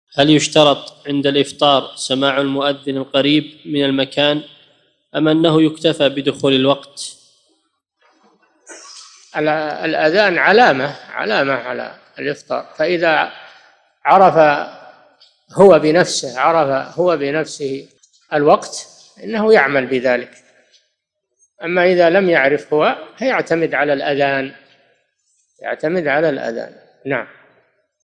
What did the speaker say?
هل يشترط عند الإفطار سماع المؤذن القريب من المكان أم أنه يكتفى بدخول الوقت؟ الأذان علامة على الإفطار، فإذا عرف هو بنفسه الوقت إنه يعمل بذلك. أما إذا لم يعرف هو يعتمد على الأذان. نعم.